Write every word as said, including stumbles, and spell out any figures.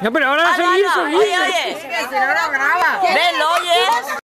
No, pero ahora Ah, seguir, no, no. seguir. Oye, oye. Que si no lo graba.